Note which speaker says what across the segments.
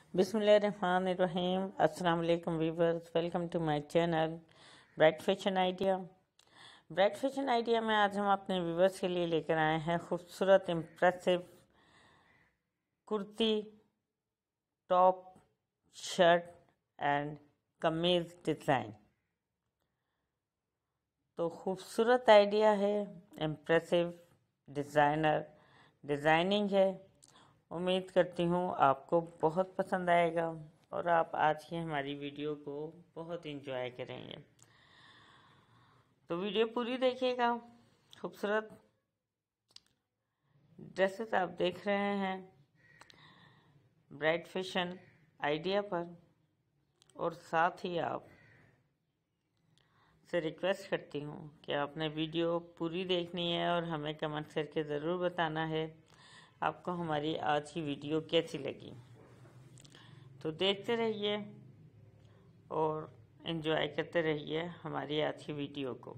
Speaker 1: बिस्मिल्लाहिर्रहमानिर्रहीम। अस्सलाम वालेकुम viewers, welcome to my channel bright fashion idea. Bright fashion idea में आज हम अपने व्यूअर्स के लिए लेकर आए हैं खूबसूरत impressive kurti, top, shirt and kameez design. तो खूबसूरत आइडिया है, इम्प्रेसिव डिज़ाइनर डिज़ाइनिंग है। उम्मीद करती हूँ आपको बहुत पसंद आएगा और आप आज की हमारी वीडियो को बहुत एंजॉय करेंगे। तो वीडियो पूरी देखिएगा। खूबसूरत ड्रेसेस आप देख रहे हैं ब्राइट फैशन आइडिया पर, और साथ ही आप से रिक्वेस्ट करती हूँ कि आपने वीडियो पूरी देखनी है और हमें कमेंट करके ज़रूर बताना है आपको हमारी आज की वीडियो कैसी लगी। तो देखते रहिए और एंजॉय करते रहिए हमारी आज की वीडियो को।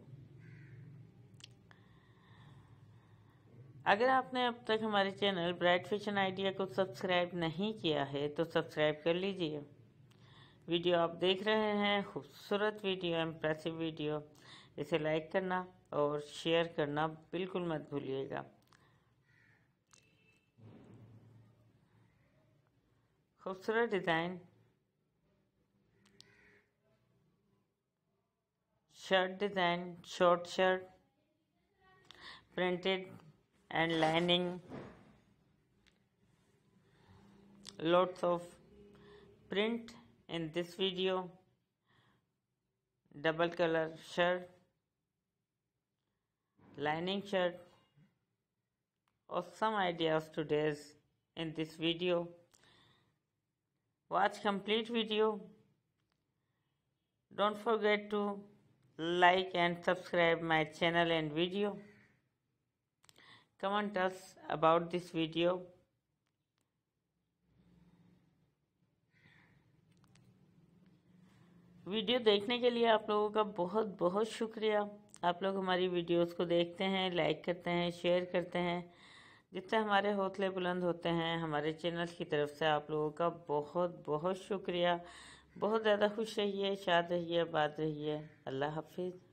Speaker 1: अगर आपने अब तक हमारे चैनल ब्राइट फैशन आइडिया को सब्सक्राइब नहीं किया है तो सब्सक्राइब कर लीजिए। वीडियो आप देख रहे हैं खूबसूरत वीडियो, इम्प्रेसिव वीडियो, इसे लाइक करना और शेयर करना बिल्कुल मत भूलिएगा। खूबसूरत design shirt design, short shirt, printed and lining, lots of print in this video, double color shirt, lining shirt, awesome ideas today's in this video. Watch complete video. Don't forget to like and subscribe my channel and video. Comment us about this video. Video देखने के लिए आप लोगों का बहुत बहुत शुक्रिया। आप लोग हमारी वीडियोस को देखते हैं, लाइक करते हैं, शेयर करते हैं। जितने हमारे हौसले बुलंद होते हैं हमारे चैनल की तरफ से आप लोगों का बहुत बहुत शुक्रिया। बहुत ज़्यादा खुश रहिए, शाद रहिए, आबाद रहिए। अल्लाह हाफिज़।